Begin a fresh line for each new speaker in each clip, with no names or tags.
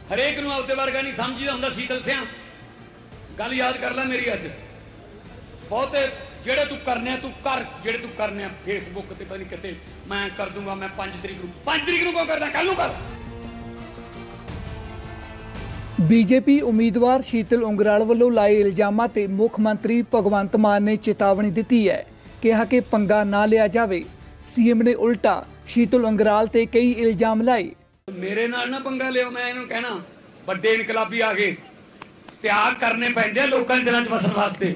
हरेक नूं आपदे वर्गा नहीं समझदा हुंदा। शीतल सिंह गल याद कर लै मेरी। अज बहुते जेड़े तू करने तू कर, जेड़े तू करने फेसबुक ते पता नहीं किते मैं कर दूंगा, मैं 5 तरीक नूं क्यों करदा, कल नूं कर।
बीजेपी उम्मीदवार शीतल उंगराल ਵੱਲੋਂ ਲਾਏ ਇਲਜ਼ਾਮਾਂ ਤੇ ਮੁੱਖ ਮੰਤਰੀ ਭਗਵੰਤ ਮਾਨ ਨੇ ਚੇਤਾਵਨੀ ਦਿੱਤੀ ਹੈ। ਕਿਹਾ ਕਿ ਪੰਗਾ ਨਾ ਲਿਆ ਜਾਵੇ। सीएम ने उल्टा शीतल उंगराल ते कई इल्जाम लाए।
मेरे नाल ना पंगा लियो, मैं इन्हूं कहना बड़े इनकलाबी आ गए, त्याग करने पैंदे लोकां दे दिलां च वसन वास्ते।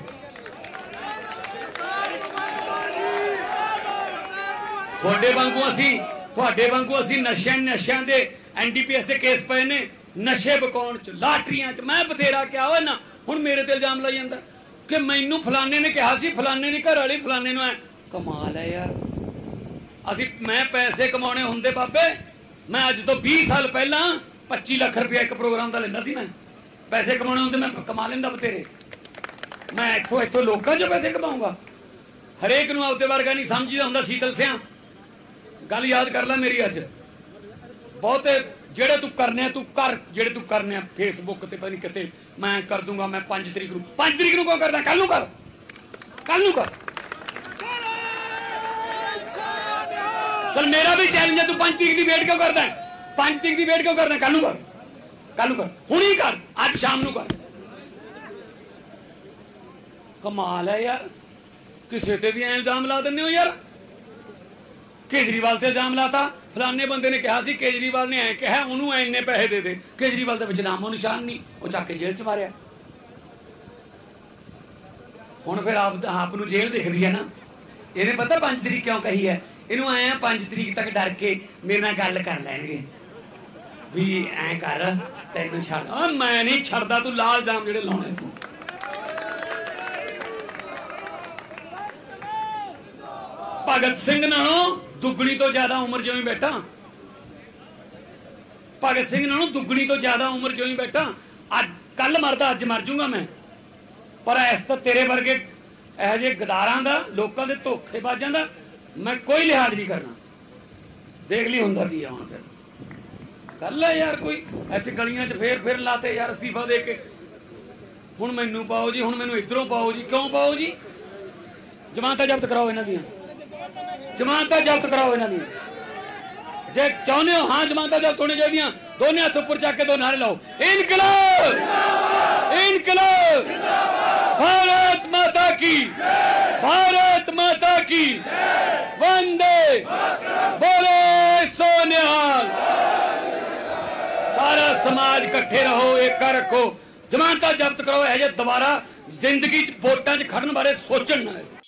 ਤੁਹਾਡੇ ਵਾਂਗੂ ਅਸੀਂ ਨਸ਼ਿਆਂ ਦੇ ਐਨਡੀਪੀਐਸ ਦੇ ਕੇਸ ਪਏ ਨੇ, ਨਸ਼ੇ ਬਕਾਉਣ ਚ, ਲਾਟਰੀਆਂ ਚ। ਮੈਂ ਬਥੇਰਾ ਕਿਹਾ ਹੋਇਆ ਨਾ, ਹੁਣ ਮੇਰੇ ਤੇ ਇਲਜ਼ਾਮ ਲਾਈ ਜਾਂਦਾ ਕਿ ਮੈਨੂੰ ਫਲਾਣੇ ਨੇ ਕਿਹਾ ਸੀ, ਫਲਾਣੇ ਦੀ ਘਰ ਵਾਲੀ ਫਲਾਣੇ ਨੂੰ। ਕਮਾਲ ਹੈ ਯਾਰ। मैं पैसे कमाने होंदे बाबे, मैं अज तो 20 साल पहला 25 लाख रुपया एक प्रोग्राम का लेंदा सी। मैं पैसे कमाने होंदे, मैं कमा लेंदा बतेरे। मैं इथों लोकां चों पैसे कमाऊंगा। हरेक नूं आपदे वर्गा नहीं समझदा हुंदा। शीतल सिंह गल याद कर लै मेरी। अज बहुते जेड़े तू करने तू कर, जेड़े तू करने फेसबुक ते पता नहीं किते मैं कर दूंगा, मैं 5 तरीक नूं क्यों करदा, कल नूं कर, कल नूं कर। चल मेरा भी चैलेंज है, तू 5 तरीक की वेट क्यों करदा है, 5 तरीक की वेट क्यों करदा, कल नूं कर, कल नूं कर, हुण ही कर, आज शाम नूं कर। कमाल है यार। किसी ते भी इल्जाम ला दिंदे हो यार। केजरीवाल ते इल्जाम लाता, फलाने बंदे ने कहा सी, केजरीवाल ने ऐ कहा, उन्होंने इन्ने पैसे दे दे। केजरीवाल के नामो निशान नहीं, वो चक के जेल च मारिया। हुण फिर आप नूं जेल दिखदी है ना। इहने पता 5 तरीक क्यों कही है, इनू आए 5 तरीक तक डर के मेरे नाल गल कर लैणगे भी ऐ कर तैनूं छड्ड। मैं नहीं छड्डदा, तू ला इल्जाम जेड़े लाउणे तू। भगत सिंह नालों दुगनी तो ज्यादा उम्र जो ही बैठा, भगत सिंह नालों दुगनी तो ज्यादा उम्र जो ही बैठा। अज कल मरदा अज मर जूंगा मैं, पर इस तो तेरे वर्गे ਇਹੋ ਜਿਹੇ ਗਦਾਰਾਂ ਦਾ, ਲੋਕਾਂ ਦੇ ਧੋਖੇਬਾਜ਼ਾਂ ਦਾ मैं कोई लिहाज नहीं करना। देख ली हुंदा की हुण फिर गल है यार। कोई इत्थे गलियां च फिर लाते यार अस्तीफा दे के। हुण मैनू पाओ जी, हुण मैनू इधरों पाओ जी। क्यों पाओ जी? जमानतां जब्त कराओ इन्हां दियां, जमानतां जब्त कराओ इन्हां दियां। जे चाहुंदे हो हाँ जमानतां जब्त होनी चाहिए, दोने हत्थ उपर चक के 2 नारे लाओ, इनकलाब इनकलाब, भारत माता की, भारत माता की, वंदे बोले सोनिहाल। सारा समाज इकट्ठे रहो, एक रखो, जमानतां जब्त करो। है जे दोबारा जिंदगी च वोटां च खड़न बारे सोचण ना।